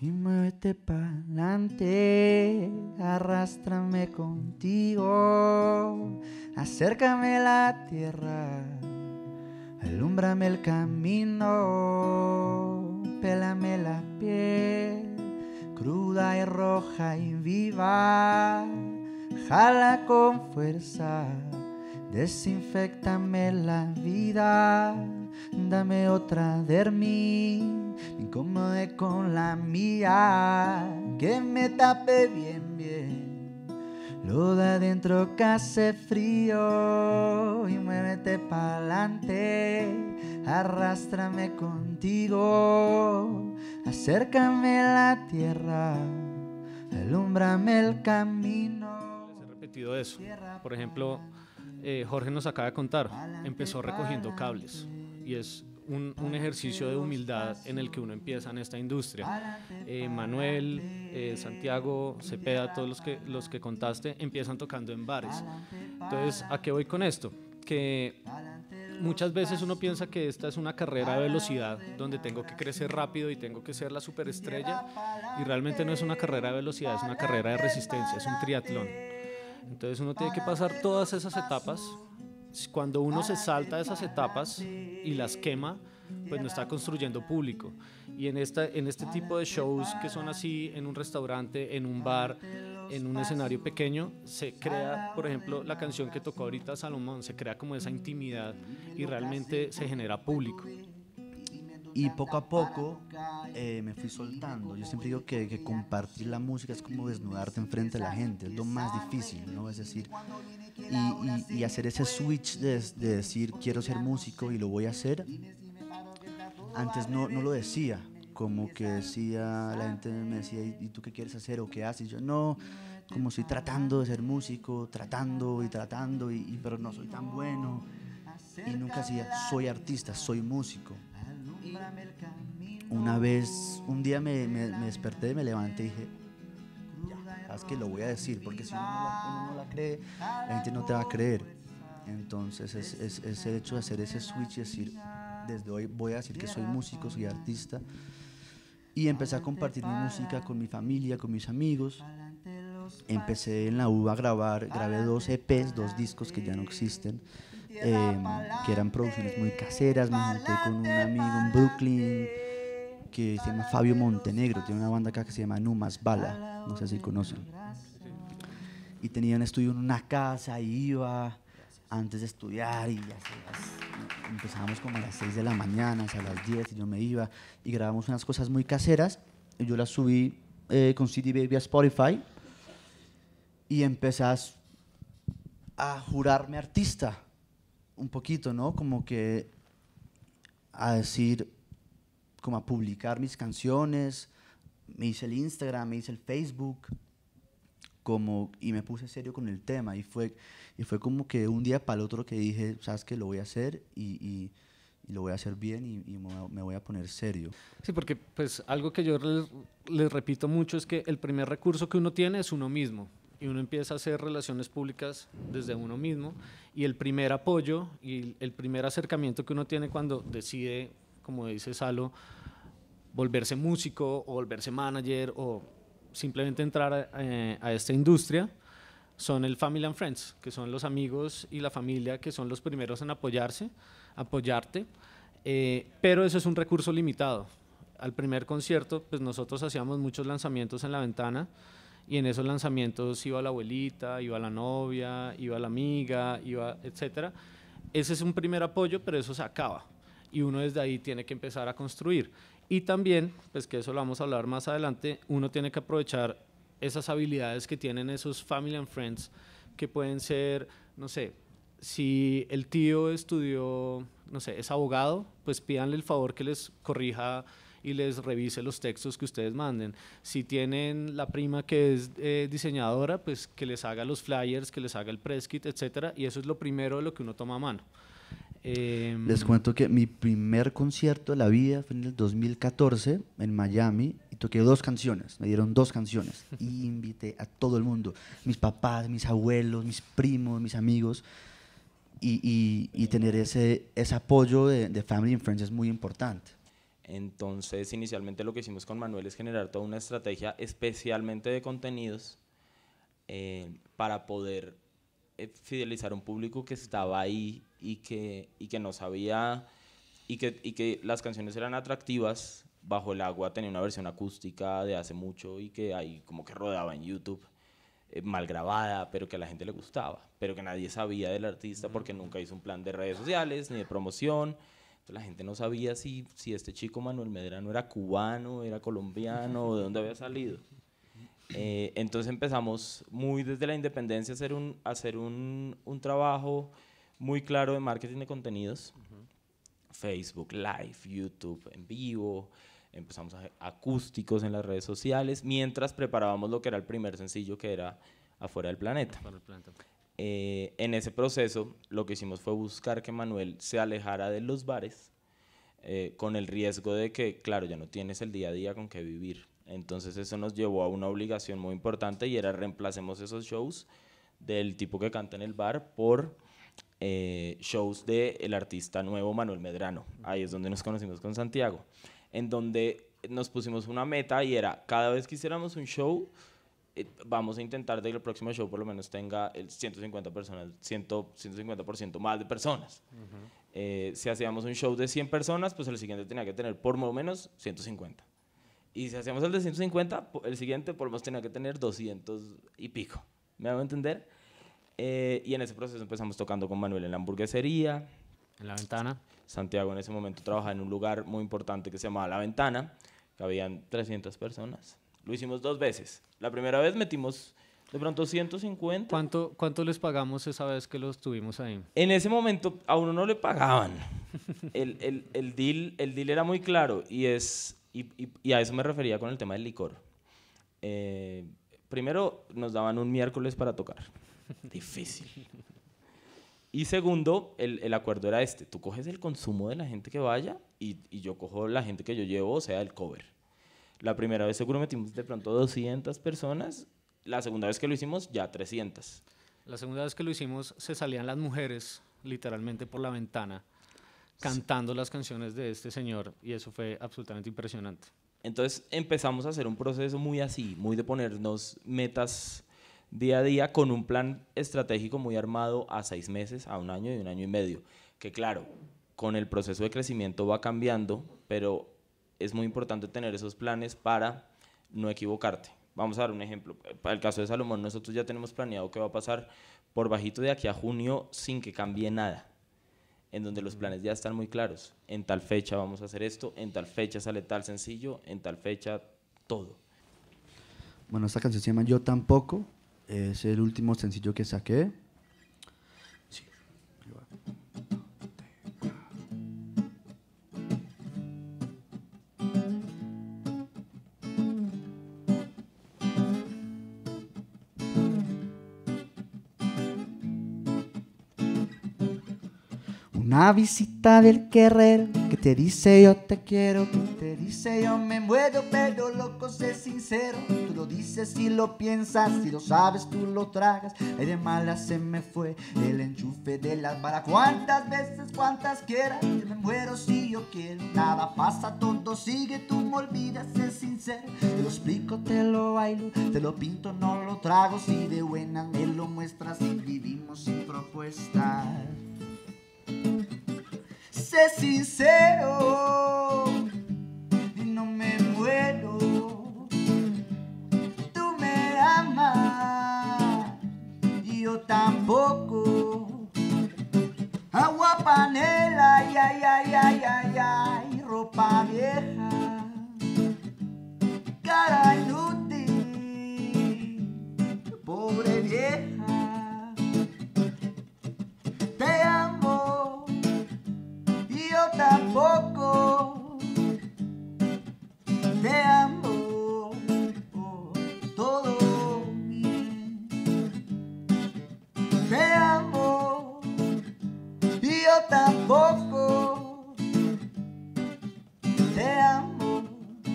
Y muévete pa'lante, arrástrame contigo, acércame a la tierra, alúmbrame el camino, pélame la piel, cruda y roja y viva, jala con fuerza, desinféctame la vida, dame otra de mí, me incomode con la mía, que me tape bien, bien, lo de adentro que hace frío, y muévete pa'lante, arrástrame contigo, acércame a la tierra, alúmbrame el camino. Les he repetido eso. Por ejemplo, Jorge nos acaba de contar, empezó recogiendo cables y es un ejercicio de humildad en el que uno empieza en esta industria. Manuel, Santiago, Cepeda, todos los que contaste empiezan tocando en bares. Entonces, ¿a qué voy con esto? Que muchas veces uno piensa que esta es una carrera de velocidad donde tengo que crecer rápido y tengo que ser la superestrella, y realmente no es una carrera de velocidad, es una carrera de resistencia, es un triatlón. Entonces uno tiene que pasar todas esas etapas. Cuando uno se salta esas etapas y las quema, pues no está construyendo público. Y en este tipo de shows que son así, en un restaurante, en un bar, en un escenario pequeño, se crea, por ejemplo, la canción que tocó ahorita Salomón, se crea como esa intimidad y realmente se genera público. Y poco a poco me fui soltando. Yo siempre digo que compartir la música es como desnudarte enfrente de la gente, es lo más difícil, ¿no? Es decir, y hacer ese switch de decir quiero ser músico y lo voy a hacer. Antes no lo decía, como que decía, la gente me decía, ¿y tú qué quieres hacer o qué haces? Y yo no, como estoy tratando de ser músico, tratando, pero no soy tan bueno. Y nunca decía, soy artista, soy músico. Una vez, un día me desperté, me levanté y dije, ya, sabes que lo voy a decir, porque si uno no la cree, la gente no te va a creer. Entonces es el hecho de hacer ese switch y decir, desde hoy voy a decir que soy músico, soy artista. Y empecé a compartir mi música con mi familia, con mis amigos. Empecé en la U a grabar, grabé 2 EPs, 2 discos que ya no existen, que eran producciones muy caseras. Me junté con un amigo en Brooklyn que se llama Fabio Montenegro, tiene una banda acá que se llama Numas Bala, no sé si conocen. Y tenía un estudio en una casa, y iba antes de estudiar y empezábamos como a las 6 de la mañana, hasta las 10, y yo me iba y grabamos unas cosas muy caseras y yo las subí con CD Baby a Spotify y empecé a jurarme artista un poquito, ¿no? Como que a decir, como a publicar mis canciones, me hice el Instagram, me hice el Facebook, y me puse serio con el tema, y fue como que un día para el otro que dije, sabes que lo voy a hacer y lo voy a hacer bien y me voy a poner serio. Sí, porque pues algo que yo les repito mucho es que el primer recurso que uno tiene es uno mismo, y uno empieza a hacer relaciones públicas desde uno mismo, y el primer apoyo y el primer acercamiento que uno tiene cuando decide, como dice Salo, volverse músico o volverse manager o simplemente entrar a esta industria, son el family and friends, que son los amigos y la familia, que son los primeros en apoyarte, pero eso es un recurso limitado. Al primer concierto, pues nosotros hacíamos muchos lanzamientos en la ventana, y en esos lanzamientos iba la abuelita, iba la novia, iba la amiga, etcétera. Ese es un primer apoyo, pero eso se acaba, y uno desde ahí tiene que empezar a construir. Y también, pues que eso lo vamos a hablar más adelante, uno tiene que aprovechar esas habilidades que tienen esos family and friends, que pueden ser, no sé, si el tío estudió, no sé, es abogado, pues pídanle el favor que les corrija y les revise los textos que ustedes manden. Si tienen la prima que es diseñadora, pues que les haga los flyers, que les haga el press kit, etcétera, y eso es lo primero de lo que uno toma a mano. Les cuento que mi primer concierto de la vida fue en el 2014 en Miami, y toqué 2 canciones, me dieron 2 canciones y invité a todo el mundo, mis papás, mis abuelos, mis primos, mis amigos, y tener ese apoyo de Family and Friends es muy importante. Entonces, inicialmente lo que hicimos con Manuel es generar toda una estrategia especialmente de contenidos para poder fidelizar a un público que estaba ahí y que no sabía y que las canciones eran atractivas. Bajo el agua tenía una versión acústica de hace mucho y que ahí como que rodaba en YouTube, mal grabada, pero que a la gente le gustaba, pero que nadie sabía del artista porque nunca hizo un plan de redes sociales ni de promoción. Entonces la gente no sabía si este chico Manuel Medrano era cubano, era colombiano o de dónde había salido. Entonces empezamos muy desde la independencia a hacer un trabajo muy claro de marketing de contenidos. Facebook Live, YouTube en vivo, empezamos a hacer acústicos en las redes sociales, mientras preparábamos lo que era el primer sencillo, que era Afuera del Planeta. En ese proceso, lo que hicimos fue buscar que Manuel se alejara de los bares, con el riesgo de que, claro, ya no tienes el día a día con que vivir. Entonces eso nos llevó a una obligación muy importante y era reemplacemos esos shows del tipo que canta en el bar por shows del artista nuevo Manuel Medrano. Ahí es donde nos conocimos con Santiago, en donde nos pusimos una meta y era, cada vez que hiciéramos un show, vamos a intentar de que el próximo show por lo menos tenga el 150 personas, 150% más de personas. Si hacíamos un show de 100 personas, pues el siguiente tenía que tener por lo menos 150. Y si hacíamos el de 150, el siguiente por lo menos tenía que tener 200 y pico. ¿Me hago entender? Y en ese proceso empezamos tocando con Manuel en la hamburguesería. En La Ventana. Santiago en ese momento trabajaba en un lugar muy importante que se llamaba La Ventana, que habían 300 personas. Lo hicimos 2 veces. La primera vez metimos de pronto 150. ¿Cuánto les pagamos esa vez que los tuvimos ahí? En ese momento a uno no le pagaban. El deal era muy claro y a eso me refería con el tema del licor. Primero nos daban un miércoles para tocar. Difícil. Y segundo, el acuerdo era este: tú coges el consumo de la gente que vaya y yo cojo la gente que yo llevo, o sea, el cover. La primera vez seguro metimos de pronto 200 personas, la segunda vez que lo hicimos ya 300. La segunda vez que lo hicimos se salían las mujeres literalmente por la ventana cantando las canciones de este señor y eso fue absolutamente impresionante. Entonces empezamos a hacer un proceso muy así, muy de ponernos metas día a día con un plan estratégico muy armado a 6 meses, a 1 año y 1 año y medio, que claro, con el proceso de crecimiento va cambiando, pero es muy importante tener esos planes para no equivocarte. Vamos a dar un ejemplo. Para el caso de Salomón, nosotros ya tenemos planeado qué va a pasar por bajito de aquí a junio sin que cambie nada, en donde los planes ya están muy claros. En tal fecha vamos a hacer esto, en tal fecha sale tal sencillo, en tal fecha todo. Bueno, esta canción se llama Yo Tampoco. Es el último sencillo que saqué. Sí. Una visita del guerrero que te dice yo te quiero, que te dice yo me muero, pero loco, sé sincero. Tú lo dices si lo piensas, si lo sabes tú lo tragas. Ay, de mala se me fue el enchufe de las balas. Cuántas veces, cuántas quieras, yo me muero si yo quiero. Nada pasa, todo sigue, tú me olvidas, sé sincero. Te lo explico, te lo bailo, te lo pinto, no lo trago. Si de buenas me lo muestras y vivimos sin propuestas. Sé sincero y no me muero. Tú me amas y yo tampoco. Agua panela, ay, ay, ay, ay, ay, ay, ropa vieja, cara inútil, pobre vieja. Te amo y yo tampoco. Te amo, todo bien. Te amo y yo tampoco. Te amo,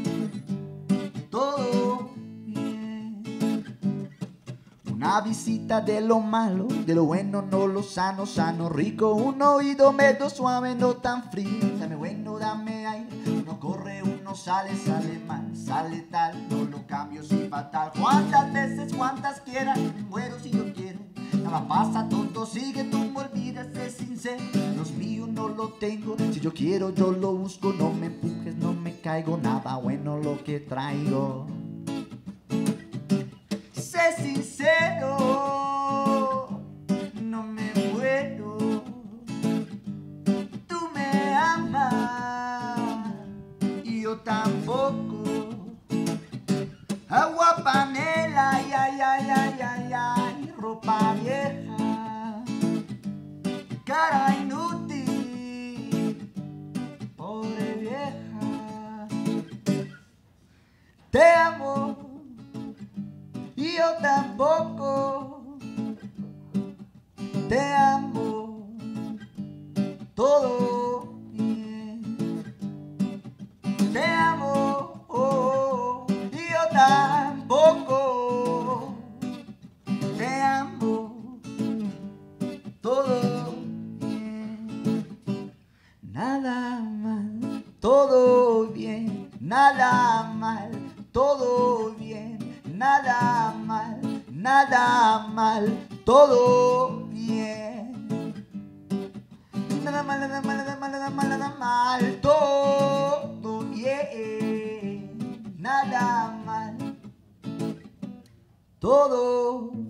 todo bien. Una visita de lo malo, de lo bueno, no lo sano, sano, rico. Un oído medio suave, no tan frío. Dame bueno, dame aire, no corre sale, sale mal, sale tal, no lo cambio si fatal. Cuántas veces, cuántas quieras, me muero si yo quiero. Nada pasa, todo sigue, tú me olvidas, es sincero. Los míos no lo tengo, si yo quiero yo lo busco. No me empujes, no me caigo, nada bueno lo que traigo. Sé sincero, no me muero. Tú me amas y yo tampoco. Agua panela, ay, ay, ay, ay, ay, ay, ropa vieja, cara inútil, pobre vieja. Te amo y yo tampoco. Te amo, todo bien. Te amo, y yo tampoco. Te amo, todo bien. Nada mal, todo bien. Nada mal, todo bien. Nada mal, todo bien. Nada mal, nada mal, nada mal, nada mal, nada mal, todo bien. Nada mal, todo